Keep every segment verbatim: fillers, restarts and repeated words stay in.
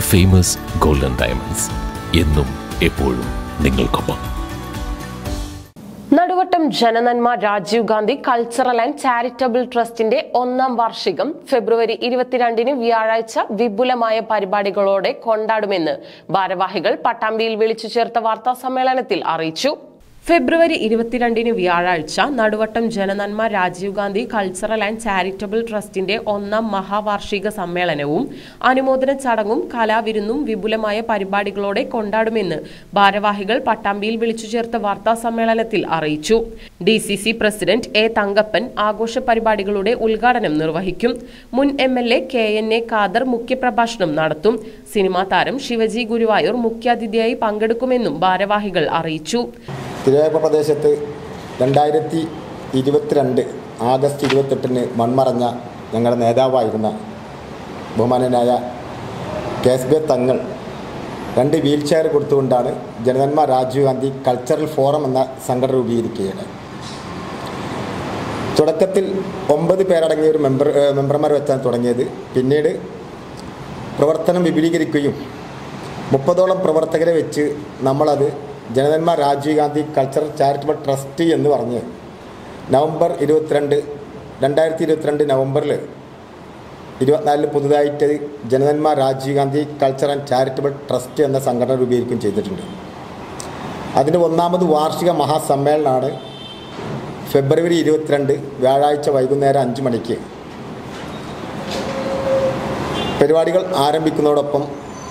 Famous golden diamonds എന്നും എപ്പോഴും നിങ്ങൾക്കൊപ്പം. Naduvattom Jananamma Rajiv Gandhi cultural and charitable ട്രസ്റ്റിന്റെ ഒന്നാം വാർഷികം ഫെബ്രുവരി ഇരുപത്തിരണ്ടിന് വ്യാഴാഴ്ച വിപുലമായ പരിപാടികളോടെ കൊണ്ടാടുമെന്ന് ഭാരവാഹികൾ പട്ടാമ്പിയിൽ വിളിച്ചു ചേർത്ത വാർത്താ സമ്മേളനത്തിൽ അറിയിച്ചു. ഫെബ്രുവരി ഇരുപത്തിരണ്ടിന് വ്യാഴാഴ്ച Naduvattom Jananamma Rajiv Gandhi cultural and charitable ട്രസ്റ്റിന്റെ ഒന്നാം മഹാവാർഷിക സമ്മേളനവും അനുമോദന ചടങ്ങും കലാവിരുന്നും വിപുലമായ പരിപാടികളോടെ കൊണ്ടാടുമെന്ന് ഭാരവാഹികൾ പട്ടാമ്പിയിൽ വിളിച്ചു ചേർത്ത വാർത്താ സമ്മേളനത്തിൽ അറിയിച്ചു. D C C president A Thankappan ആഘോഷ പരിപാടികളുടെ ഉദ്ഘാടനം നിർവഹിക്കും. മുൻ M L A K N A Khader മുഖ്യപ്രഭാഷണം നടത്തും. സിനിമാ താരം ശിവജി ഗുരുവായൂർ മുഖ്യാതിഥിയായി പങ്കെടുക്കുമെന്നും ഭാരവാഹികൾ അറിയിച്ചു. തിരുവേപ്പ പ്രദേശത്ത് രണ്ടായിരത്തി ഇരുപത്തിരണ്ട് ആഗസ്റ്റ് ഇരുപത്തെട്ടിന് മൺമറഞ്ഞ ഞങ്ങളുടെ നേതാവായിരുന്ന ബഹുമാനനായ കെ എസ് ബി തങ്ങൾ രണ്ട് വീൽ ചെയർ കൊടുത്തുകൊണ്ടാണ് ജനനന്മ രാജീവ് ഗാന്ധി കൾച്ചറൽ ഫോറം എന്ന സംഘടന രൂപീകരിക്കുകയാണ്. തുടക്കത്തിൽ ഒമ്പത് പേരടങ്ങിയ ഒരു മെമ്പർ മെമ്പർമാർ വെച്ചാണ് തുടങ്ങിയത്. പിന്നീട് പ്രവർത്തനം വിപുലീകരിക്കുകയും മുപ്പതോളം പ്രവർത്തകരെ വെച്ച് നമ്മളത് Jananamma Rajiv Gandhi cultural charitable trust എന്ന് പറഞ്ഞ് നവംബർ ഇരുപത്തിരണ്ട് രണ്ടായിരത്തി ഇരുപത്തിരണ്ട് നവംബറിൽ ഇരുപത്തിനാലിൽ പുതുതായിട്ട് Jananamma Rajiv Gandhi cultural and charitable trust എന്ന സംഘടന രൂപീകരിക്കുകയും ചെയ്തിട്ടുണ്ട്. അതിൻ്റെ ഒന്നാമത് വാർഷിക മഹാസമ്മേളനമാണ് ഫെബ്രുവരി ഇരുപത്തിരണ്ട് വ്യാഴാഴ്ച വൈകുന്നേരം അഞ്ച് മണിക്ക്. പരിപാടികൾ ആരംഭിക്കുന്നതോടൊപ്പം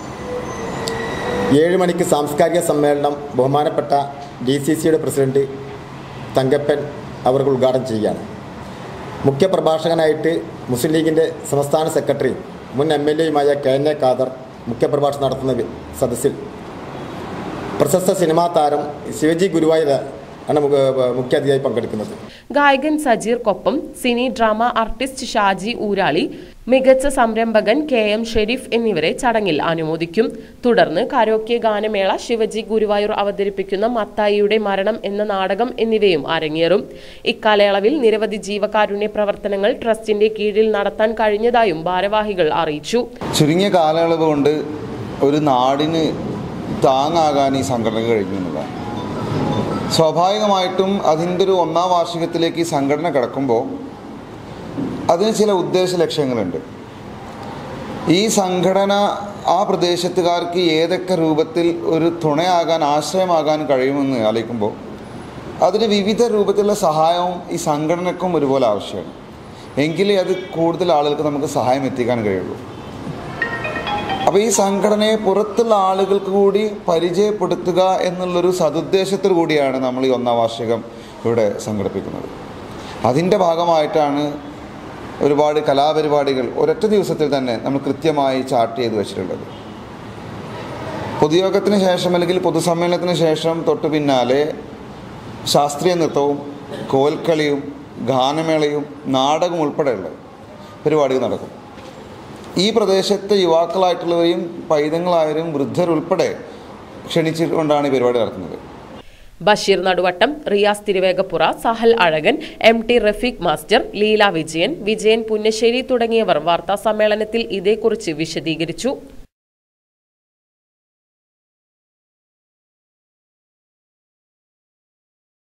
ഏഴ് മണിക്ക് സാംസ്കാരിക സമ്മേളനം ബഹുമാനപ്പെട്ട ഡി സി സിയുടെ പ്രസിഡന്റ് തങ്കപ്പൻ അവർക്ക് ഉദ്ഘാടനം ചെയ്യുകയാണ്. മുഖ്യപ്രഭാഷകനായിട്ട് മുസ്ലിം ലീഗിൻ്റെ സംസ്ഥാന സെക്രട്ടറി മുൻ എം എൽ എയുമായ കെ എൻ എ ഖാദർ മുഖ്യപ്രഭാഷണം നടത്തുന്ന സദസ്സിൽ പ്രശസ്ത സിനിമാ താരം ശിവജി ഗുരുവായൂർ ആണ് മുഖ്യാതിഥിയായി പങ്കെടുക്കുന്നത്. ഗായകൻ സജീർക്കൊപ്പം cine drama artist Shaji Urali, മികച്ച സംരംഭകൻ കെ എം ഷെരീഫ് എന്നിവരെ ചടങ്ങിൽ അനുമോദിക്കും. തുടർന്ന് കരോക്കെ ഗാനമേള, ശിവജി ഗുരുവായൂർ അവതരിപ്പിക്കുന്ന മത്തായിയുടെ മരണം എന്ന നാടകം എന്നിവയും അരങ്ങേറും. ഇക്കാലയളവിൽ നിരവധി ജീവകാരുണ്യ പ്രവർത്തനങ്ങൾ ട്രസ്റ്റിന്റെ കീഴിൽ നടത്താൻ കഴിഞ്ഞതായും ഭാരവാഹികൾ അറിയിച്ചു. ചുരുങ്ങിയ കാലയളവ് കൊണ്ട് ഒരു നാടിന് താങ്ങാകാൻ ഈ സംഘടന കഴിഞ്ഞതാണ്. സ്വാഭാവികമായിട്ടും അതിൻ്റെ ഒരു ഒന്നാം വാർഷികത്തിലേക്ക് ഈ സംഘടന കിടക്കുമ്പോൾ അതിന് ചില ഉദ്ദേശ ലക്ഷ്യങ്ങളുണ്ട്. ഈ സംഘടന ആ പ്രദേശത്തുകാർക്ക് ഏതൊക്കെ രൂപത്തിൽ ഒരു തുണയാകാൻ, ആശ്രയമാകാൻ കഴിയുമെന്ന് ആലോചിക്കുമ്പോൾ അതിന് വിവിധ രൂപത്തിലുള്ള സഹായവും ഈ സംഘടനക്കും ഒരുപോലെ ആവശ്യമാണ്. എങ്കിലേ അത് കൂടുതൽ ആളുകൾക്ക് നമുക്ക് സഹായം എത്തിക്കാൻ കഴിയുള്ളൂ. അപ്പോൾ ഈ സംഘടനയെ പുറത്തുള്ള ആളുകൾക്ക് കൂടി പരിചയപ്പെടുത്തുക എന്നുള്ളൊരു സതുദ്ദേശത്തോടു കൂടിയാണ് നമ്മൾ ഈ ഒന്നാം വാർഷികം ഇവിടെ സംഘടിപ്പിക്കുന്നത്. അതിൻ്റെ ഭാഗമായിട്ടാണ് ഒരുപാട് കലാപരിപാടികൾ ഒരൊറ്റ ദിവസത്തിൽ തന്നെ നമ്മൾ കൃത്യമായി ചാർട്ട് ചെയ്ത് വെച്ചിട്ടുള്ളത്. പൊതുയോഗത്തിന് ശേഷം അല്ലെങ്കിൽ പൊതുസമ്മേളനത്തിന് ശേഷം തൊട്ടു പിന്നാലെ ശാസ്ത്രീയ നൃത്തവും കോൽക്കളിയും ഗാനമേളയും നാടകം ഉൾപ്പെടെയുള്ള പരിപാടികൾ നടക്കും. ഈ പ്രദേശത്തെ യുവാക്കളായിട്ടുള്ളവരെയും പൈതങ്ങളായവരും വൃദ്ധരുൾപ്പെടെ ക്ഷണിച്ചുകൊണ്ടാണ് ഈ പരിപാടി നടത്തുന്നത്. Basheer Naduvattom, Riyas Thiruvegappura, Sahal Azhakan, M T Rafeeq master, Leela Vijayan, Vijayan Punnassery തുടങ്ങിയവർ വാർത്താ സമ്മേളനത്തിൽ ഇതേക്കുറിച്ച് വിശദീകരിച്ചു.